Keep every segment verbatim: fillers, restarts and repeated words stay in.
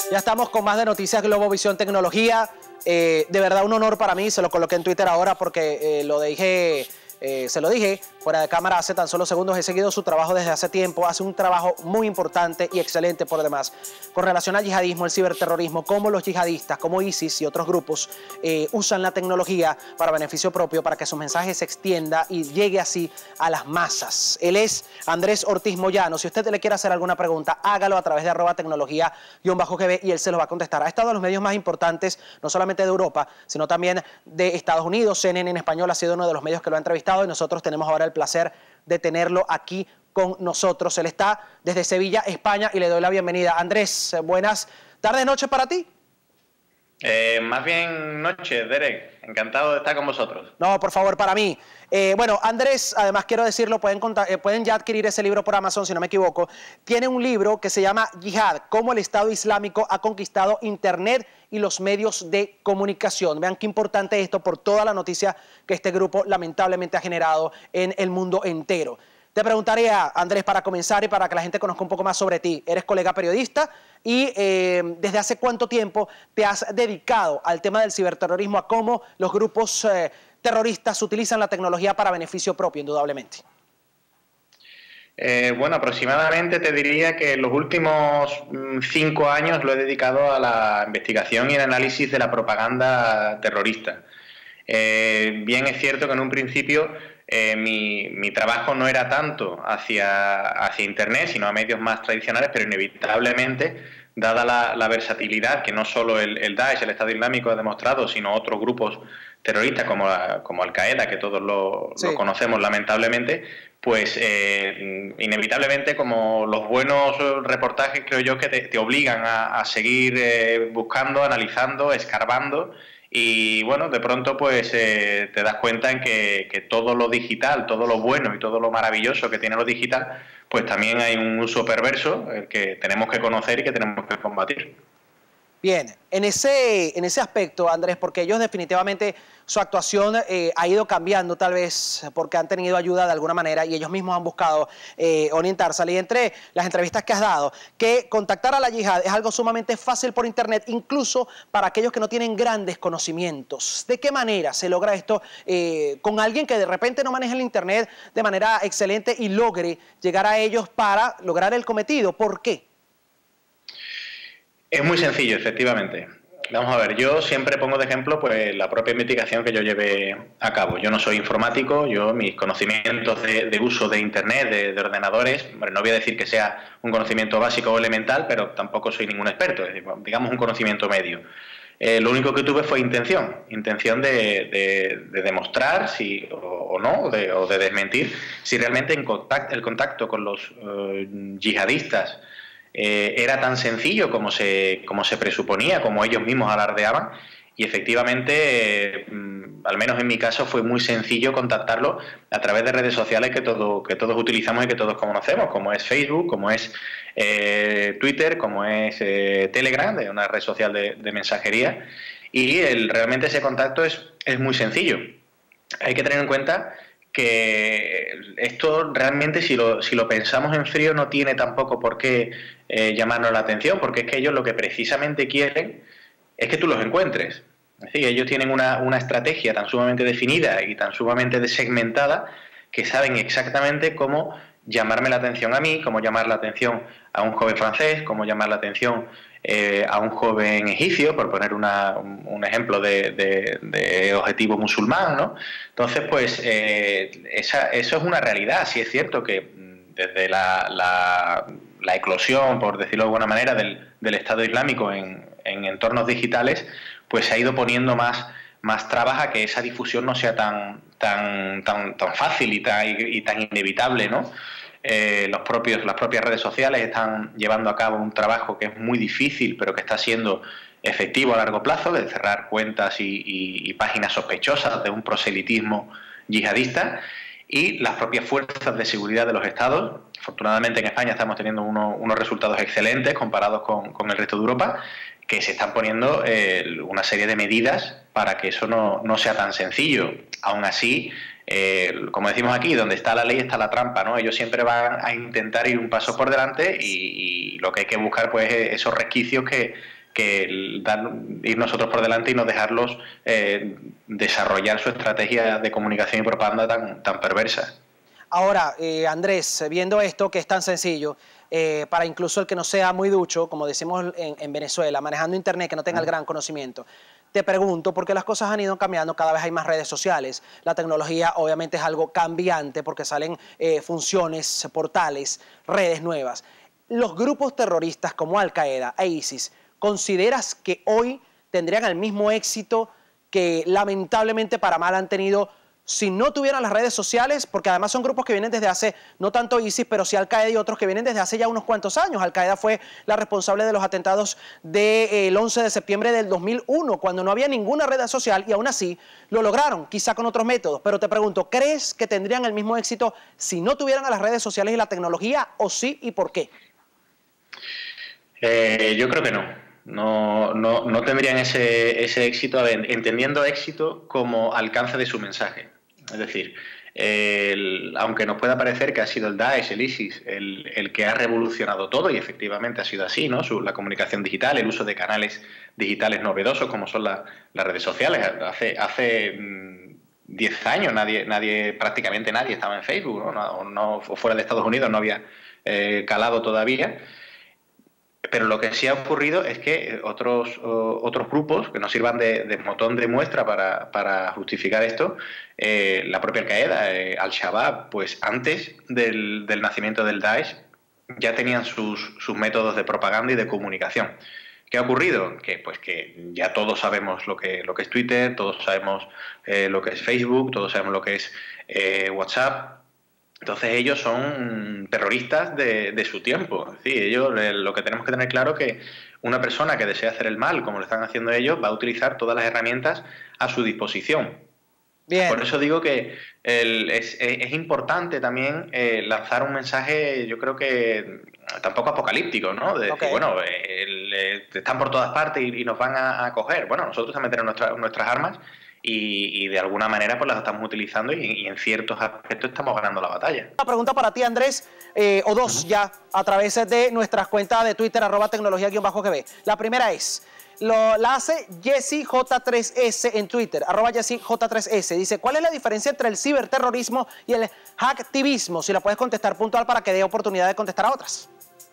Ya estamos con más de Noticias Globovisión Tecnología. Eh, de verdad un honor para mí, se lo coloqué en Twitter ahora porque eh, lo dije, eh, se lo dije fuera de cámara hace tan solo segundos. He seguido su trabajo desde hace tiempo, hace un trabajo muy importante y excelente por demás. Con relación al yihadismo, el ciberterrorismo, cómo los yihadistas, como ISIS y otros grupos eh, usan la tecnología para beneficio propio, para que su mensaje se extienda y llegue así a las masas. Él es Andrés Ortiz Moyano. Si usted le quiere hacer alguna pregunta, hágalo a través de arroba tecnología guión bajo G B y él se lo va a contestar. Ha estado en los medios más importantes, no solamente de Europa, sino también de Estados Unidos. C N N en español ha sido uno de los medios que lo ha entrevistado y nosotros tenemos ahora el placer de tenerlo aquí con nosotros. Él está desde Sevilla, España, y le doy la bienvenida. Andrés, buenas tardes, noches para ti. Eh, más bien noches, Derek. Encantado de estar con vosotros. No, por favor, para mí. Eh, bueno, Andrés, además quiero decirlo, pueden, eh, pueden ya adquirir ese libro por Amazon, si no me equivoco. Tiene un libro que se llama Yihad, cómo el Estado Islámico ha conquistado Internet y los medios de comunicación. Vean qué importante esto por toda la noticia que este grupo lamentablemente ha generado en el mundo entero. Te preguntaría, Andrés, para comenzar y para que la gente conozca un poco más sobre ti. Eres colega periodista y eh, ¿desde hace cuánto tiempo te has dedicado al tema del ciberterrorismo, a cómo los grupos eh, terroristas utilizan la tecnología para beneficio propio, indudablemente? Eh, bueno, aproximadamente te diría que en los últimos mm, cinco años lo he dedicado a la investigación y el análisis de la propaganda terrorista. Eh, bien es cierto que en un principio eh, mi, mi trabajo no era tanto hacia, hacia Internet, sino a medios más tradicionales, pero inevitablemente, dada la, la versatilidad que no solo el, el Daesh, el Estado Islámico ha demostrado, sino otros grupos terroristas como, como Al-Qaeda, que todos lo, sí. lo conocemos lamentablemente, pues eh, inevitablemente, como los buenos reportajes, creo yo, que te, te obligan a, a seguir eh, buscando, analizando, escarbando. Y bueno, de pronto pues eh, te das cuenta en que, que todo lo digital, todo lo bueno y todo lo maravilloso que tiene lo digital, pues también hay un uso perverso el que tenemos que conocer y que tenemos que combatir. Bien, en ese, en ese aspecto, Andrés, porque ellos definitivamente su actuación eh, ha ido cambiando, tal vez porque han tenido ayuda de alguna manera y ellos mismos han buscado eh, orientarse. Y entre las entrevistas que has dado, que contactar a la yihad es algo sumamente fácil por internet, incluso para aquellos que no tienen grandes conocimientos. ¿De qué manera se logra esto eh, con alguien que de repente no maneja el internet de manera excelente y logre llegar a ellos para lograr el cometido? ¿Por qué? Es muy sencillo, efectivamente. Vamos a ver, yo siempre pongo de ejemplo pues la propia investigación que yo llevé a cabo. Yo no soy informático, yo mis conocimientos de, de uso de Internet, de, de ordenadores, bueno, no voy a decir que sea un conocimiento básico o elemental, pero tampoco soy ningún experto, es decir, digamos un conocimiento medio. Eh, lo único que tuve fue intención, intención de, de, de demostrar si o, o no, o de, o de desmentir si realmente en contacto, el contacto con los uh, yihadistas Eh, era tan sencillo como se, como se presuponía, como ellos mismos alardeaban, y efectivamente, eh, al menos en mi caso, fue muy sencillo contactarlo a través de redes sociales que, todo, que todos utilizamos y que todos conocemos, como es Facebook, como es eh, Twitter, como es eh, Telegram, de una red social de, de mensajería, y el, realmente ese contacto es, es muy sencillo. Hay que tener en cuenta que esto realmente, si lo, si lo pensamos en frío, no tiene tampoco por qué eh, llamarnos la atención, porque es que ellos lo que precisamente quieren es que tú los encuentres. Es decir, ellos tienen una, una estrategia tan sumamente definida y tan sumamente segmentada que saben exactamente cómo llamarme la atención a mí, cómo llamar la atención a un joven francés, cómo llamar la atención eh, a un joven egipcio, por poner una, un, un ejemplo de, de, de objetivo musulmán, ¿no? Entonces, pues, eh, esa, eso es una realidad. Sí es cierto que desde la, la, la eclosión, por decirlo de alguna manera, del, del Estado Islámico en, en entornos digitales, pues se ha ido poniendo más, más trabas a que esa difusión no sea tan, tan, tan, tan fácil y tan, y tan inevitable, ¿no? Eh, los propios, las propias redes sociales están llevando a cabo un trabajo que es muy difícil, pero que está siendo efectivo a largo plazo, de cerrar cuentas y, y, y páginas sospechosas de un proselitismo yihadista, y las propias fuerzas de seguridad de los estados. Afortunadamente en España estamos teniendo uno, unos resultados excelentes comparados con, con el resto de Europa, que se están poniendo eh, una serie de medidas para que eso no, no sea tan sencillo. Aún así, eh, como decimos aquí, donde está la ley está la trampa, ¿no? Ellos siempre van a intentar ir un paso por delante y, y lo que hay que buscar pues es esos resquicios que, que dar, ir nosotros por delante y no dejarlos eh, desarrollar su estrategia de comunicación y propaganda tan, tan perversa. Ahora, eh, Andrés, viendo esto que es tan sencillo, eh, para incluso el que no sea muy ducho, como decimos en, en Venezuela, manejando internet, que no tenga el gran conocimiento, te pregunto, porque las cosas han ido cambiando, cada vez hay más redes sociales, la tecnología obviamente es algo cambiante porque salen eh, funciones, portales, redes nuevas. Los grupos terroristas como Al-Qaeda e ISIS, ¿consideras que hoy tendrían el mismo éxito que lamentablemente para mal han tenido si no tuvieran las redes sociales? Porque además son grupos que vienen desde hace, no tanto ISIS, pero sí Al-Qaeda y otros que vienen desde hace ya unos cuantos años. Al-Qaeda fue la responsable de los atentados del once de septiembre del dos mil uno, cuando no había ninguna red social y aún así lo lograron, quizá con otros métodos. Pero te pregunto, ¿crees que tendrían el mismo éxito si no tuvieran a las redes sociales y la tecnología, o sí y por qué? Eh, yo creo que no. No, no, no tendrían ese, ese éxito, entendiendo éxito como alcance de su mensaje. Es decir, el, aunque nos pueda parecer que ha sido el Daesh, el ISIS, el, el que ha revolucionado todo, y efectivamente ha sido así, ¿no? Su, la comunicación digital, el uso de canales digitales novedosos como son la, las redes sociales. Hace, hace diez años nadie, nadie, prácticamente nadie estaba en Facebook, ¿no? No, no, fuera de Estados Unidos no había eh, calado todavía. Pero lo que sí ha ocurrido es que otros, otros grupos que nos sirvan de, de botón de muestra para, para justificar esto, eh, la propia Al-Qaeda, eh, Al-Shabaab, pues antes del, del nacimiento del Daesh ya tenían sus, sus métodos de propaganda y de comunicación. ¿Qué ha ocurrido? Que pues que ya todos sabemos lo que, lo que es Twitter, todos sabemos eh, lo que es Facebook, todos sabemos lo que es eh, WhatsApp. Entonces ellos son terroristas de, de su tiempo. Es decir, ellos, lo que tenemos que tener claro es que una persona que desea hacer el mal, como lo están haciendo ellos, va a utilizar todas las herramientas a su disposición. Bien. Por eso digo que el, es, es importante también eh, lanzar un mensaje, yo creo que tampoco apocalíptico, ¿no? De okay. decir, bueno, el, el, están por todas partes y, y nos van a, a coger. Bueno, nosotros también tenemos nuestra, nuestras armas. Y, y de alguna manera pues las estamos utilizando y, y en ciertos aspectos estamos ganando la batalla. Una pregunta para ti, Andrés, eh, o dos uh-huh. ya, a través de nuestras cuentas de Twitter, arroba tecnología-gb. La primera es, lo, la hace Jesse J tres S en Twitter, arroba Jesse J tres S. Dice, ¿cuál es la diferencia entre el ciberterrorismo y el hacktivismo? Si la puedes contestar puntual para que dé oportunidad de contestar a otras.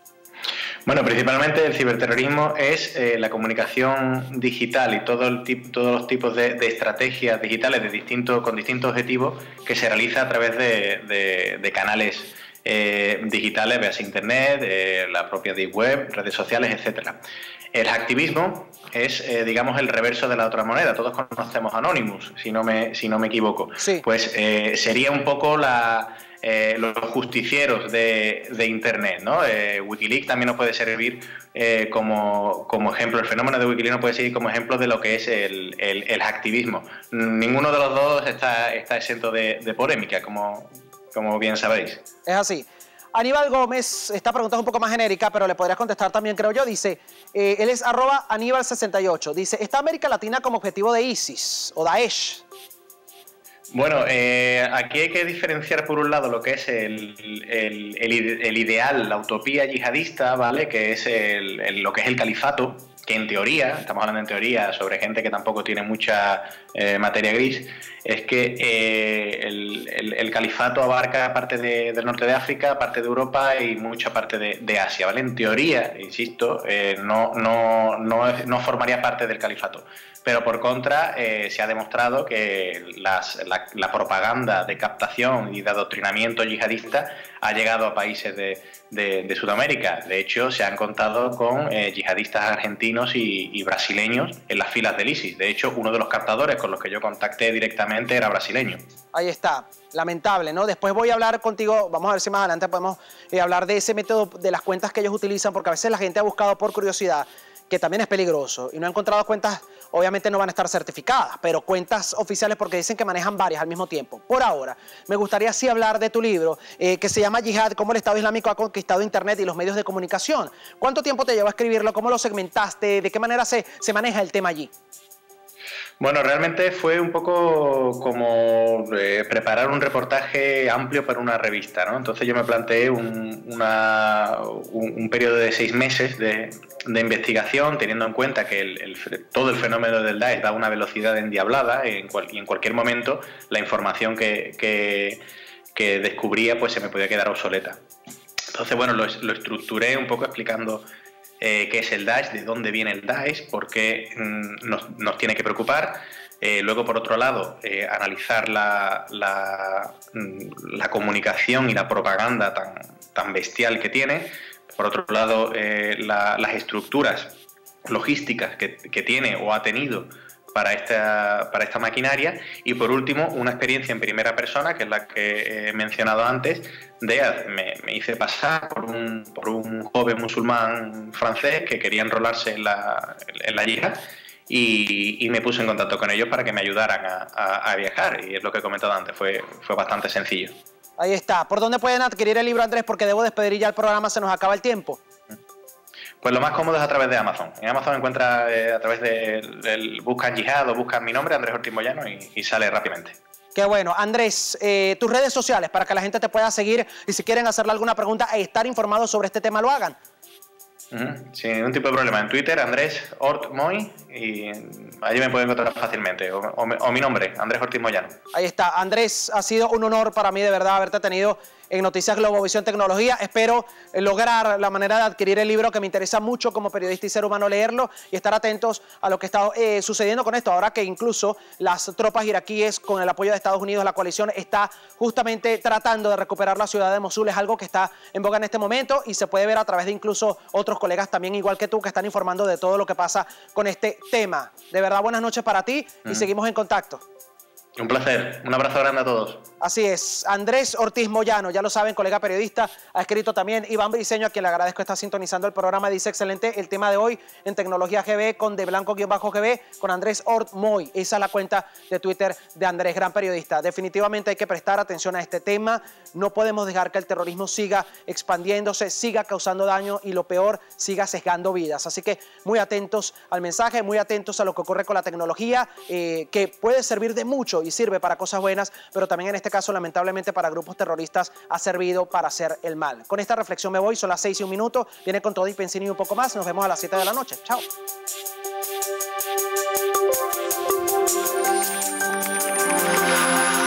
Bueno, principalmente el ciberterrorismo es eh, la comunicación digital y todo el tip, todos los tipos de, de estrategias digitales de distintos, con distintos objetivos que se realiza a través de, de, de canales eh, digitales, veas internet, eh, la propia deep web, redes sociales, etcétera. El hacktivismo es, eh, digamos, el reverso de la otra moneda. Todos conocemos Anonymous, si no me, si no me equivoco. Sí. Pues eh, sería un poco la... Eh, los justicieros de, de Internet, ¿no? Eh, Wikileaks también nos puede servir eh, como, como ejemplo, el fenómeno de Wikileaks nos puede servir como ejemplo de lo que es el, el, el hacktivismo. Ninguno de los dos está, está exento de, de polémica, como, como bien sabéis. Es así. Aníbal Gómez, esta pregunta es un poco más genérica, pero le podrías contestar también, creo yo. Dice, eh, él es arroba Aníbal sesenta y ocho. Dice, ¿está América Latina como objetivo de ISIS o Daesh? Bueno, eh, aquí hay que diferenciar por un lado lo que es el, el, el, el ideal, la utopía yihadista, ¿vale? Que es el, el, lo que es el califato, que en teoría, estamos hablando en teoría sobre gente que tampoco tiene mucha eh, materia gris, es que eh, el, el, el califato abarca parte de, del norte de África, parte de Europa y mucha parte de, de Asia, ¿vale? En teoría, insisto, eh, no, no, no, no formaría parte del califato. Pero por contra, eh, se ha demostrado que las, la, la propaganda de captación y de adoctrinamiento yihadista ha llegado a países de, de, de Sudamérica. De hecho, se han contado con eh, yihadistas argentinos y, y brasileños en las filas del ISIS. De hecho, uno de los captadores con los que yo contacté directamente era brasileño. Ahí está. Lamentable, ¿no? Después voy a hablar contigo, vamos a ver si más adelante podemos eh, hablar de ese método, de las cuentas que ellos utilizan, porque a veces la gente ha buscado por curiosidad, que también es peligroso, y no ha encontrado cuentas, obviamente no van a estar certificadas, pero cuentas oficiales porque dicen que manejan varias al mismo tiempo. Por ahora, me gustaría sí hablar de tu libro, eh, que se llama Yihad, cómo el Estado Islámico ha conquistado Internet y los medios de comunicación. ¿Cuánto tiempo te llevó a escribirlo? ¿Cómo lo segmentaste? ¿De qué manera se, se maneja el tema allí? Bueno, realmente fue un poco como eh, preparar un reportaje amplio para una revista, ¿no? Entonces yo me planteé un, una, un, un periodo de seis meses de, de investigación, teniendo en cuenta que el, el, todo el fenómeno del Daesh va a una velocidad endiablada en cual, y en cualquier momento la información que, que, que descubría pues se me podía quedar obsoleta. Entonces, bueno, lo, lo estructuré un poco explicando eh, qué es el Daesh, de dónde viene el Daesh, por qué mm, nos, nos tiene que preocupar. Eh, luego, por otro lado, eh, analizar la, la, la comunicación y la propaganda tan, tan bestial que tiene. Por otro lado, eh, la, las estructuras logísticas que, que tiene o ha tenido para esta, para esta maquinaria. Y por último, una experiencia en primera persona, que es la que he mencionado antes, de me, me hice pasar por un, por un joven musulmán francés que quería enrolarse en la, en la yihad. Y, y me puse en contacto con ellos para que me ayudaran a, a, a viajar, y es lo que he comentado antes, fue, fue bastante sencillo. Ahí está. ¿Por dónde pueden adquirir el libro, Andrés? Porque debo despedir ya el programa, se nos acaba el tiempo. Pues lo más cómodo es a través de Amazon. En Amazon encuentras eh, a través del de, buscan Yihad o buscan mi nombre, Andrés Ortiz Moyano, y, y sale rápidamente. Qué bueno. Andrés, eh, tus redes sociales para que la gente te pueda seguir y si quieren hacerle alguna pregunta e estar informados sobre este tema lo hagan. Uh-huh. Sin ningún tipo de problema. En Twitter, Andrés Ort Moy, y allí me pueden encontrar fácilmente. O, o, o mi nombre, Andrés Ortiz Moyano. Ahí está. Andrés, ha sido un honor para mí de verdad haberte tenido en Noticias Globovisión Tecnología. Espero lograr la manera de adquirir el libro, que me interesa mucho como periodista y ser humano leerlo, y estar atentos a lo que está eh, sucediendo con esto. Ahora que incluso las tropas iraquíes, con el apoyo de Estados Unidos, la coalición está justamente tratando de recuperar la ciudad de Mosul. Es algo que está en boga en este momento y se puede ver a través de incluso otros colegas también, igual que tú, que están informando de todo lo que pasa con este tema. De verdad, buenas noches para ti y mm. seguimos en contacto. Un placer. Un abrazo grande a todos. Así es. Andrés Ortiz Moyano, ya lo saben, colega periodista, ha escrito también. Iván Briceño, a quien le agradezco, está sintonizando el programa, dice excelente el tema de hoy en Tecnología G B con de Blanco-G B, con Andrés Ort Moy. Esa es la cuenta de Twitter de Andrés, gran periodista. Definitivamente hay que prestar atención a este tema. No podemos dejar que el terrorismo siga expandiéndose, siga causando daño y lo peor, siga sesgando vidas. Así que muy atentos al mensaje, muy atentos a lo que ocurre con la tecnología, eh, que puede servir de mucho y sirve para cosas buenas, pero también en este caso, lamentablemente, para grupos terroristas ha servido para hacer el mal. Con esta reflexión me voy, son las seis y un minuto, viene con todo y Pensini y un poco más, nos vemos a las siete de la noche. Chao.